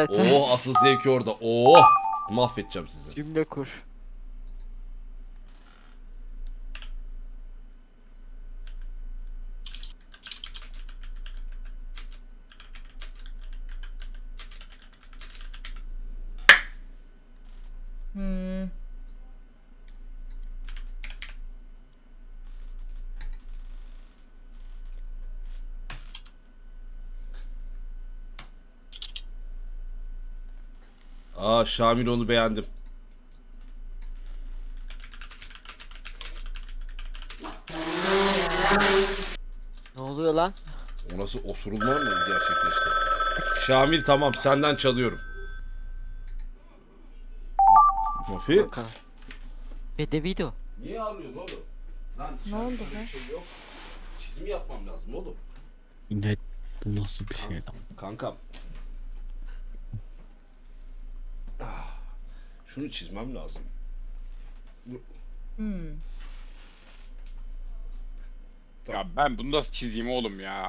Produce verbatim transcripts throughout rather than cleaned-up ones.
Evet. Oo, asıl zevki orada. Oo, mahvedeceğim sizi. Cümle kur. Hmm. Aa, Şamil, onu beğendim. Ne oluyor lan? O nasıl osurulma mı gerçekleşti? Şamil, tamam, senden çalıyorum. Mafi. Bakalım. Bedeviydi o. Niye ağlıyorsun oğlum? Lan Ne oldu böyle be? bir şey yok. Çizim yapmam lazım oğlum. Ne? Bu nasıl bir şey lan? Kankam. Ah, şunu çizmem lazım. Hmm. Ya ben bunu nasıl çizeyim oğlum ya?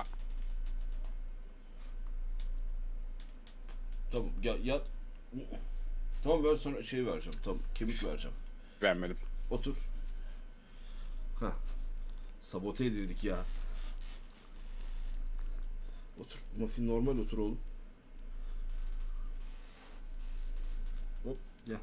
Tamam, ya, ya. Tamam, ben sana şey vereceğim. Tamam, kemik vereceğim. Vermedim. Otur. Hah. Sabote edildik ya. Otur. Muffin, normal otur oğlum. Hop, gel.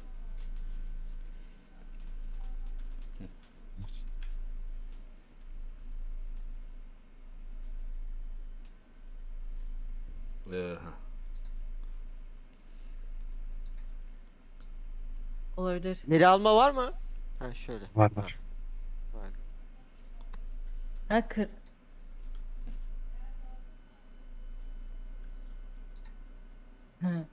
Ee, ha. Olabilir. Veri alma var mı? Ha şöyle. Var var. Var. Ha kır. Hı.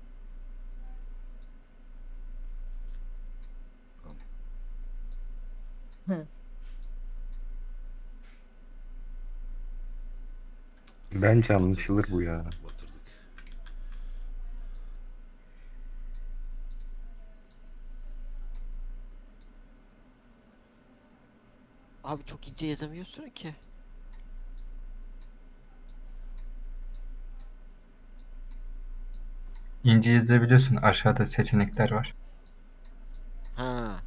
Hı. Bence anlaşılır bu ya. Batırdık. Abi çok ince yazamıyorsun ki. İnce yazabiliyorsun. Aşağıda seçenekler var. Ha.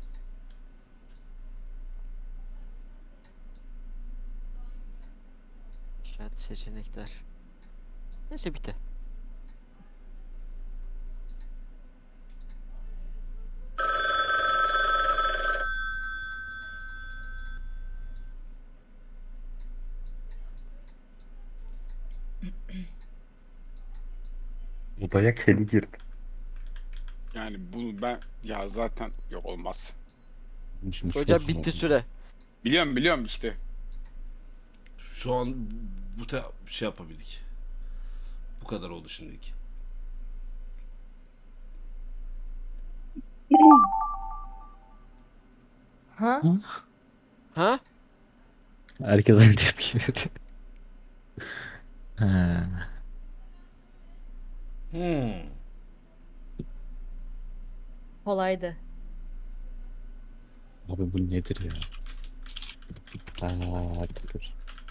Aşağıda seçenekler. Neyse bitti. Odaya kedi girdi. Yani bunu ben ya zaten yok olmaz. Bunun için Hocam çok bitti zor. süre. Biliyorum biliyorum işte. Şu an bu te şey yapabildik. Bu kadar oldu şimdilik. Ha? Hı? Ha? Herkes aynı tepki verdi. Ha. Hmm. Kolaydı. Abi bu nedir ya? Aa, dur.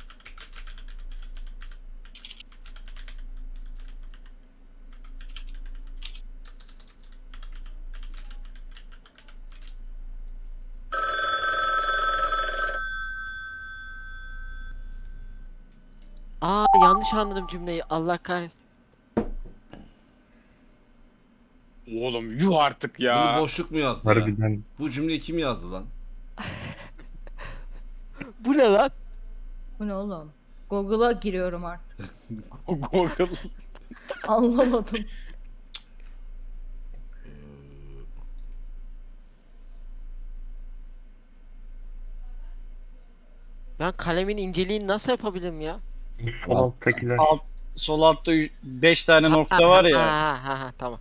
Aa yanlış anladım cümleyi. Allah kahretsin. Oğlum yuh artık Bunu ya. boşluk mu yazdı ya? Harbiden Bu cümleyi kim yazdı lan? Bu ne lan? Bu ne oğlum? Google'a giriyorum artık. Google. Anlamadım. Ben kalemin inceliğini nasıl yapabilirim ya? sol alttakiler. Alt, sol altta beş tane Ha, nokta var ha, ya. Ha ha ha tamam.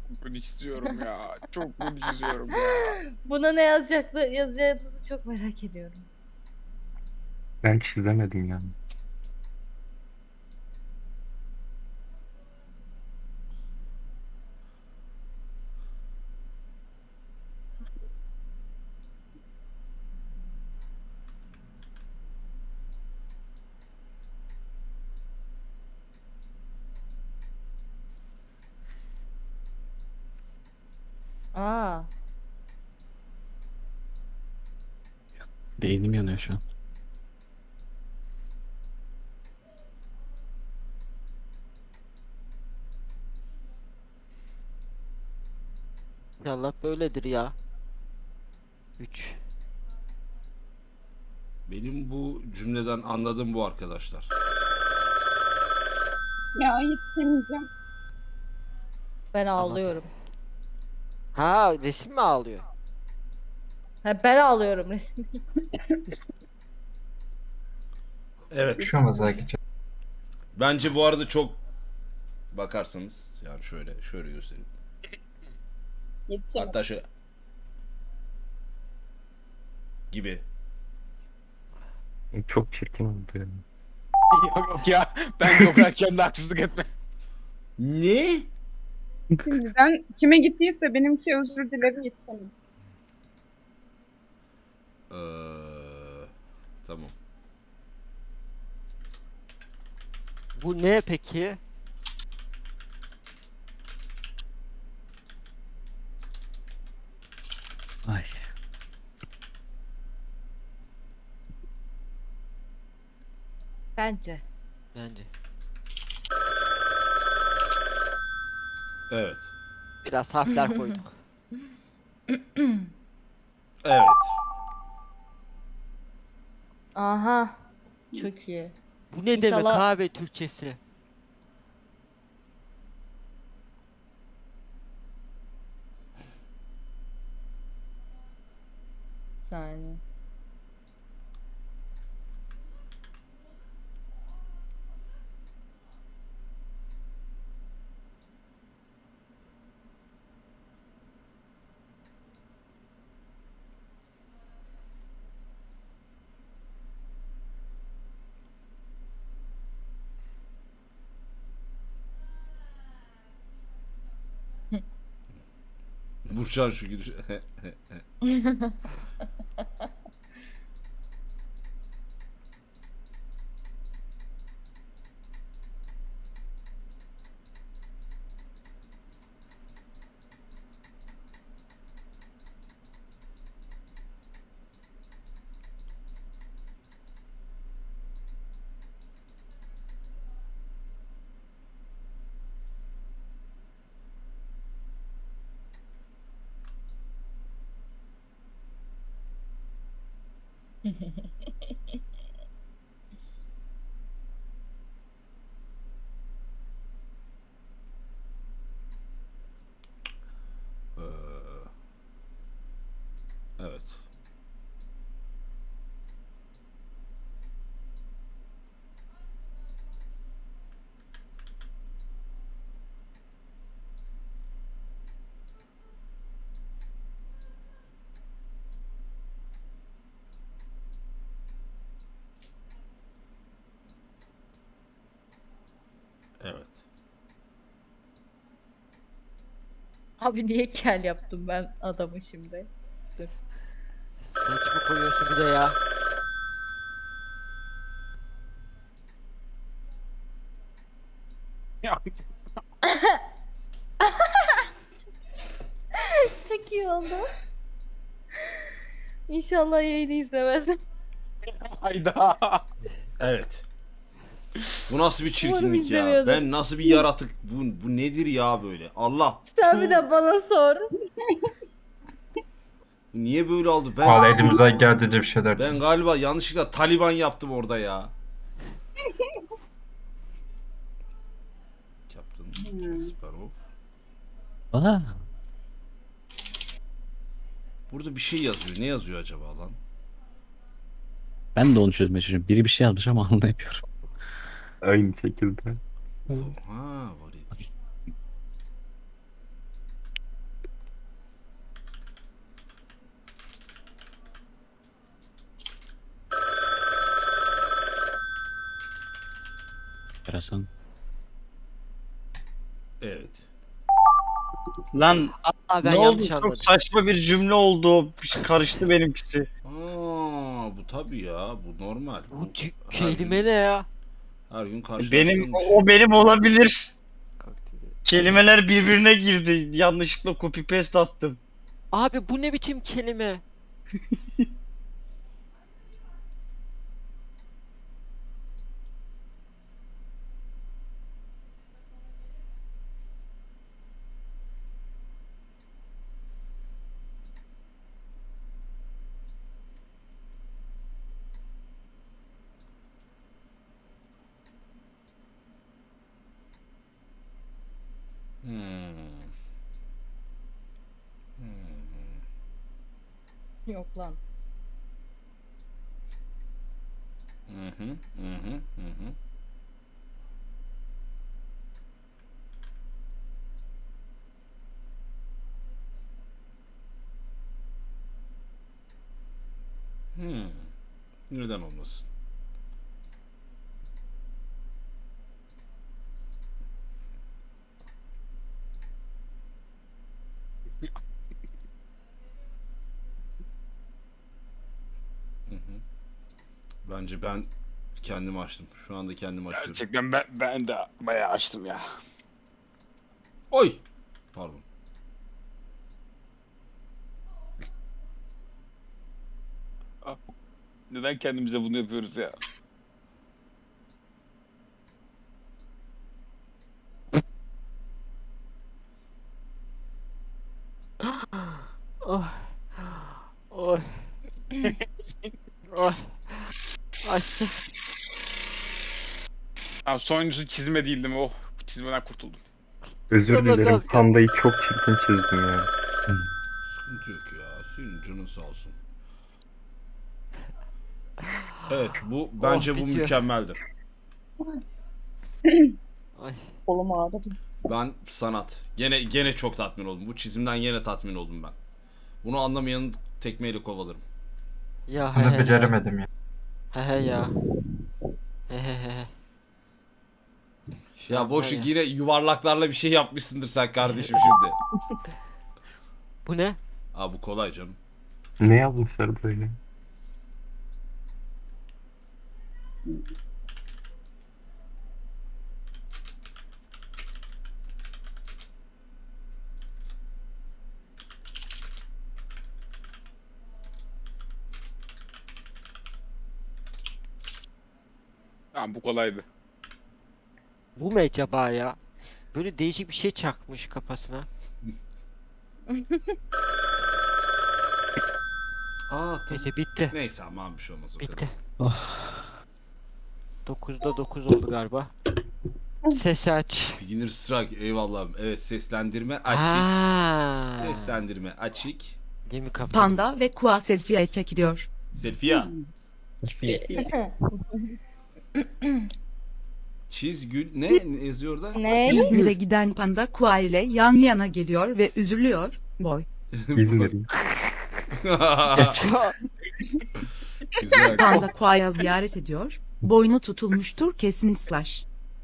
bunu istiyorum ya. Çok bunu istiyorum ya. Buna ne yazacaktı, yazacağınızı çok merak ediyorum. Ben çizemedim yani. Aa, Beynim yanıyor şu an. İnşallah böyledir ya. üç. Benim bu cümleden anladığım bu arkadaşlar. Ya yetişemeyeceğim. ben ağlıyorum. Ha, resim mi ağlıyor? Ha, ben ağlıyorum resmi. Evet. Bir şey olmaz belki. Bence bu arada çok bakarsanız yani şöyle şöyle göstereyim. Yetişemem. Hatta şöyle gibi. Çok çirkin oldu yani. Yok yok ya. Ben yok kendine haksızlık etme. Ne? Şimdiden kime gittiyse benimki özür dilerim yetişemem. Ee, tamam. Bu ne peki? Ay. Bence. Bence. Evet. Biraz harfler koyduk. Evet. Aha. Çok iyi. Bu ne demek İnşallah- abi Türkçesi? Bir saniye. Burçan şu gülüş. Ee, evet. Evet. Abi niye kel yaptım ben adamı şimdi? Saç mı koyuyorsun bir de ya? Ya Çok iyi oldu. İnşallah yayını izlemez. hayda. Evet. Bu nasıl bir Umarım çirkinlik ya? izlemiyordum. Ben nasıl bir yaratık? Bu, bu nedir ya böyle? Allah. Sen bir de bana sor. Bu niye böyle oldu? Valla Ben elimizden geldiğince bir şeyler. ben galiba yanlışlıkla Taliban yaptım orada ya. Captain Hmm. Sparrow. Aa. Burada bir şey yazıyor. Ne yazıyor acaba lan? Ben de onu çözmeye çalışıyorum. Biri bir şey yazmış ama anlayamıyorum. Aynı şekilde. Ha, var ya. Enteresan. Evet. Lan Aa, ben ne oldu? yanlış Çok anladım. saçma bir cümle oldu. o. Bir şey Karıştı benimkisi. Aa, bu tabii ya. Bu normal. Bu cü- her kelime gün- ne ya? Her gün karşılaştığım Benim bir şey. o benim olabilir. Kaktüs. Kelimeler birbirine girdi. Yanlışlıkla copy paste attım. Abi bu ne biçim kelime? Hmm. Hmm. Yok lan. Hı hı, hı hı, hı hı. Hmm. Neden olmasın? Hı hı. Bence ben kendim açtım. Şu anda kendim açıyorum. Gerçekten ben, ben de bayağı açtım ya. Oy! Pardon. Neden kendimize bunu yapıyoruz ya? Oh. Oh. Oh. Ay. Abi sonuncusu çizme değil değil mi? Oh, bu çizmeden kurtuldum. Özür Yalnız dilerim. az kaldı. Pandayı çok çirkin çizdim ya. Sıkıntı yok ya. Senin canın sağ olsun. Evet, bu bence bu bitiyor. mükemmeldir. Ay. Kolum ağrıdı. Ben sanat. Gene gene çok tatmin oldum. Bu çizimden yine tatmin oldum ben. Bunu anlamayanı tekmeyle kovalarım. Ya he he Bunu ya. beceremedim ya. He he ya. He he he he. Şu Ya an boşu var ya. yine yuvarlaklarla bir şey yapmışsındır sen kardeşim şimdi. Bu ne? Aa, bu kolay canım. Ne yazmışlar böyle? Tamam bu kolaydı. Bu mu acaba ya? Böyle değişik bir şey çakmış kafasına. Aa, tamam. Neyse bitti. Neyse aman bir şey olmaz o kadar. Bitti. Oh. dokuzda dokuz oldu galiba. Sesi aç. Beginner strike, eyvallah. Evet, seslendirme açık. Aa. Seslendirme açık. Gemi kapalı. Panda ve Kua selfie'ye çekiliyor. Selfie. Çizgül ne, ne yazıyor orada? Ne? İzmir'e giden Panda Kua ile yan yana geliyor ve üzülüyor. Boy. İzmir'in. Güzel. Panda Kua'ya ziyaret ediyor. Boynu tutulmuştur kesin slash.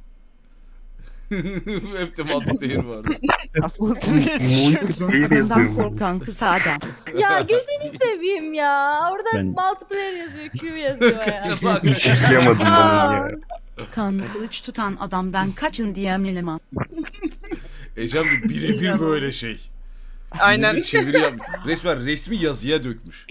Hep de multiplayer var. Uzun Değil adamdan yazıyor bu. korkan kısa adam. Ya gözünü seveyim ya. Orada Ben- multiplayer yazıyor, Q yazıyor ya. Hiç işleyemedim ben onu ya. Kan kılıç tutan adamdan kaçın diyen eleman. Ecem de birebir böyle şey. Aynen. Bir çeviri yapmış. Resmen resmi yazıya dökmüş.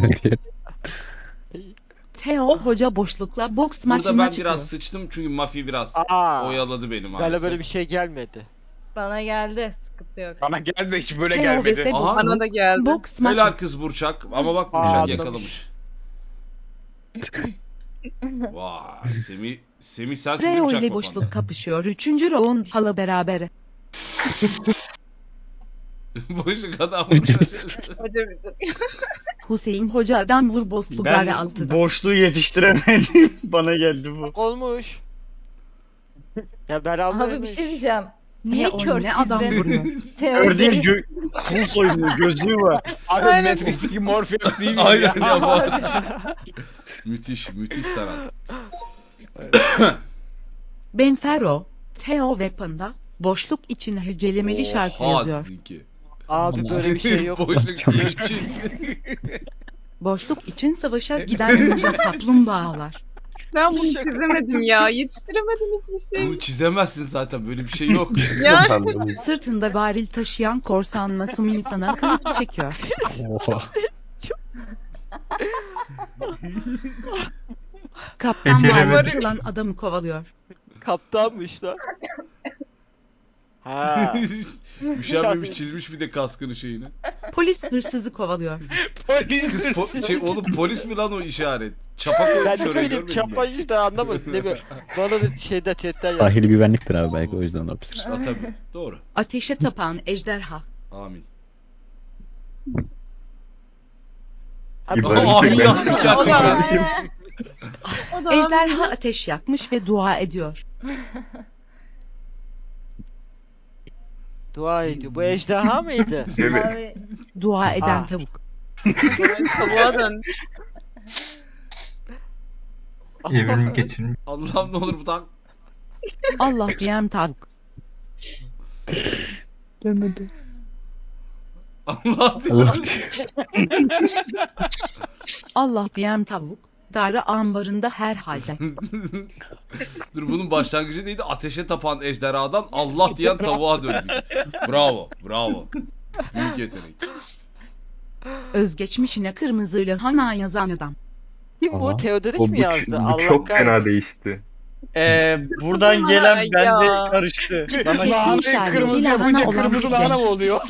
Theo hoca boşlukla boks Burada maçına ben çıkıyor. biraz sıçtım çünkü Mafi biraz Aa. oyaladı beni maalesef. Galiba böyle bir şey gelmedi. Bana geldi. Sıkıntı yok. Bana geldi de hiç böyle Theo gelmedi. vs. Aha. Bosluk, Bana da geldi. boks maçı. Helal kız Burçak ama bak Burçak Aa, yakalamış. Vay Semih Semih sensin Theo Burçak ile baban. boşluk kapışıyor. Üçüncü round hala beraber. Boşluk adam. Hocam Hüseyin hocadan vur boşluk Ben var altıda. boşluğu yetiştiremedim. Bana geldi bu. Olmuş. Ya beraber Abi bir şey diyeceğim. Ne Niye o kör ne adam çizdin? vuruyor. Theo Ördeğin Hoca'yı- gö kul soyunu gözlüğü var. Abi Aynen. Matrix'teki Morpheus değil mi? Aynen ya? ya bak. Müthiş müthiş sanat. Benfero, Theo ve Panda boşluk içine hecelemeli şarkı Oha, yazıyor. sizinki. Abi böyle bir şey yok. Boşluk için. Boşluk için savaşa giden ninja kaplumbağalar. Ben bunu çizemedim ya. Yetiştiremedim hiçbir şey. Bunu çizemezsin zaten, böyle bir şey yok. Ya Sırtında varil taşıyan korsan Masumi sana kılıç çekiyor. Oha. Kaptan Beceremedim. bağırıp çalan adamı kovalıyor. Kaptanmış lan. Ha. Üşenmemiş, çizmiş bir de kaskını şeyini. Polis hırsızı kovalıyor. Kız po- şey oğlum, polis mi lan o işaret? Çapa Ben koymuş de oraya, söyleyeyim görmedin mi? çapayı işte anlamadım. Ne be? Bana da şeyde chatten yaz. Sahili güvenliktir abi, belki o yüzden olabilir. Ha tabii, doğru. Ateşe tapan ejderha. Amin. Abi, İbrahim Aa, Çelik. yapmış gerçekten. o da Ejderha ateş yakmış ve dua ediyor. dua ediyor. Bu ejderha mıydı? Evet. Abi Dua eden Aa. tavuk. tavuğa döndü. Evrim geçirmiş. Allah'ım ne olur bu tak. Allah diyen tavuk. Allah diyor. Allah diyor. Allah diyen tavuk. Darı ambarında herhalde. Dur, bunun başlangıcı neydi? Ateşe tapan ejderhadan Allah diyen tavuğa döndük. Bravo, bravo. Büyük yetenek. Özgeçmişine kırmızı lahana yazan adam. Kim bu? Aha. Teodorik O, mi bu, yazdı? bu Allah çok fena kahretsin. değişti. Ee, buradan gelen Ya. bende karıştı. Bana Kesin lahanayı şerbeti, kırmızı lahana yapınca olan kırmızı bir lahana mı genç. oluyor?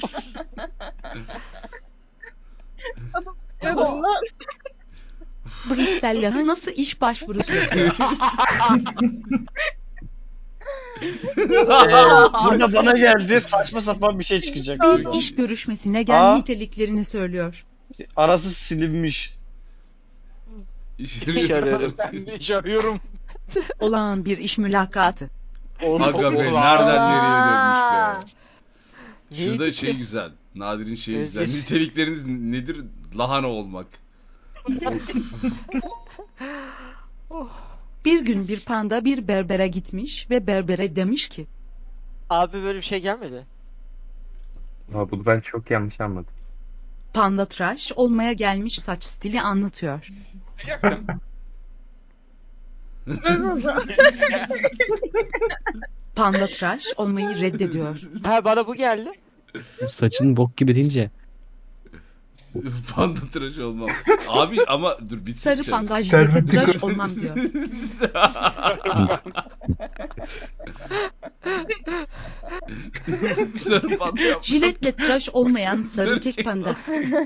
Ya bunlar Brüksel lahanası iş başvurusu yapıyor. Ee, burada bana geldi, saçma sapan bir şey çıkacak. İş görüşmesine gel Aa. niteliklerini söylüyor. Arası silinmiş. İş arıyorum. Ben de iş arıyorum. Olağan bir iş mülakatı. Aga be, Ulan. nereden nereye dönmüş be. Neydi Şurada ki? şey güzel. Nadir'in şeyi güzel. Özgeç- Nitelikleriniz nedir? Lahana olmak. Bir gün bir panda bir berbere gitmiş ve berbere demiş ki Abi böyle bir şey gelmedi. Ha, bunu ben çok yanlış anladım. panda tıraş olmaya gelmiş saç stili anlatıyor. Panda tıraş olmayı reddediyor. Ha bana bu geldi. Saçın bok gibi deyince Panda tıraşı olmam. Abi ama dur bitsin. Sarı şey. panda jilete tıraş olmam diyor. Sarı panda yapmış. Jiletle tıraş olmayan sarı Sarı kek kek panda.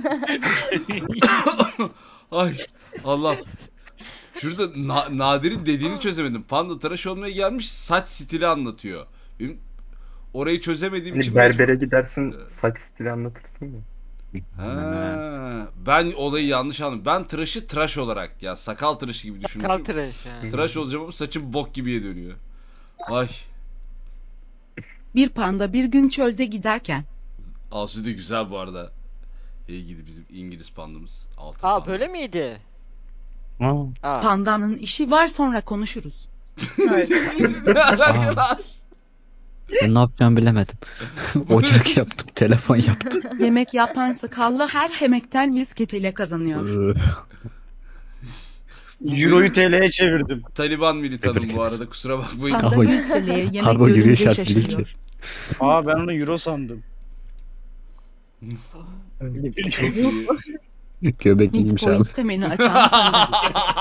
Ay Allah. Şurada Na- Nadir'in dediğini çözemedim. Panda tıraş olmaya gelmiş, saç stili anlatıyor. Benim orayı çözemediğim Hani için berbere gidersin, saç stili anlatırsın ya. Ha, ben olayı yanlış anladım. Ben tıraşı tıraş olarak, ya sakal tıraşı gibi Kal düşünmüşüm. tıraş yani. Tıraş olacağım ama saçım bok gibiye dönüyor. Ay. Bir panda bir gün çölde giderken Asu da güzel bu arada. İyi gidi bizim İngiliz pandamız. Altın Aa panda. böyle miydi? aa, Aa. pandanın işi var sonra konuşuruz. aa. Ben ne yapacağımı bilemedim. Ocak yaptım, telefon yaptım. Yemek yapan sakallı her yemekten yüz ketele kazanıyor. Euro'yu T L'ye çevirdim. Taliban militanım Tebrik bu ederiz. arada, kusura bakmayın. Panda Kargo- yüz teleye yemek kargo giriyor görünce şart değil şaşırıyor. ki. Aa ben onu Euro sandım. Çok iyi. Göbek iyiymiş abi. Midpoint temeni açan panda.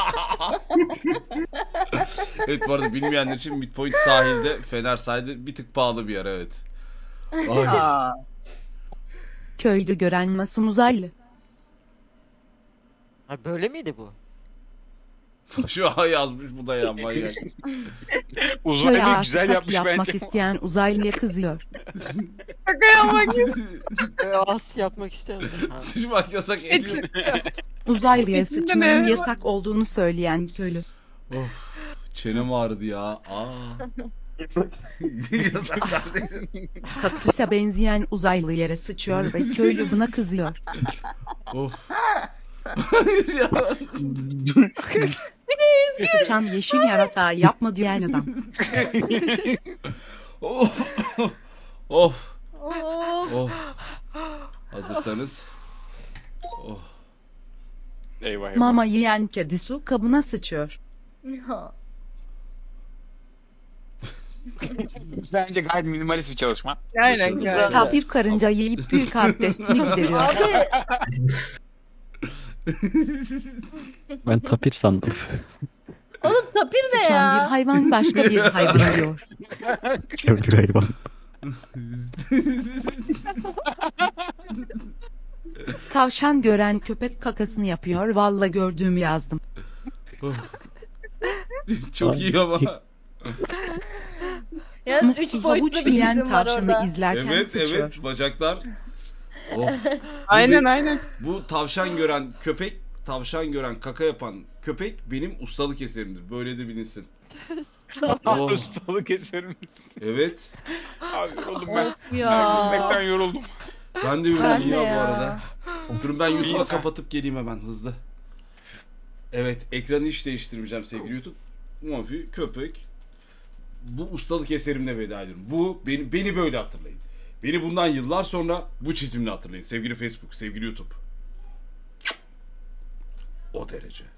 Evet, bu arada bilmeyenler için Midpoint sahilde, Fener sahilde bir tık pahalı bir yer, evet. Ay. Aa, Köylü gören masum uzaylı. Ha böyle miydi bu? Şu an yazmış bu da ya, manyak. Köye Uzaylı ağaç güzel tak yapmış yapmak bence. isteyen uzaylıya kızıyor. şaka yapmak Ee, as yapmak istemiyorum. Ha. Sıçmak yasak ediyor. Uzaylıya İçinde sıçmanın ne? yasak olduğunu söyleyen köylü. Of, çenem ağrıdı ya. Aa. Yasak kardeşim. Kaktüse benzeyen uzaylı yere sıçıyor ve köylü buna kızıyor. Of. Hayır ya. Sıçan yeşil yaratığa yapma diyen adam. Of. Of. Of. Of. Hazırsanız. Oh. Eyvah eyvah. Mama yiyen kedi su kabına sıçıyor. Ya. Bence gayet minimalist bir çalışma. Aynen Başarılı. gayet. Tapir karınca yiyip büyük abdestini gideriyor. Abi Ben tapir sandım. oğlum tapir ne Sıçan bir ya? hayvan başka bir hayvan diyor. Çok bir hayvan. Tavşan gören köpek kakasını yapıyor. Valla gördüğümü yazdım. Çok iyi ama. Yalnız Mufi üç havuç boyutlu bir yiyen çizim var tavşanı orada. izlerken Evet sıçıyor. evet bacaklar. Oh. Aynen Bu, aynen. bu tavşan gören köpek, tavşan gören kaka yapan köpek benim ustalık eserimdir. Böyle de bilinsin. Oh. Ustalık eserimiz. Evet. Abi yoruldum ben. Of Ben ya. gitmekten yoruldum. Ben de Ben yoruldum de ya, bu ya. arada. Durun ben YouTube'a İnsan. kapatıp geleyim hemen hızlı. Evet, ekranı hiç değiştirmeyeceğim sevgili YouTube. Mufi, köpek. Bu ustalık eserimle veda ediyorum. Bu beni, beni böyle hatırlayın. Beni bundan yıllar sonra bu çizimle hatırlayın. Sevgili Facebook, sevgili YouTube. O derece.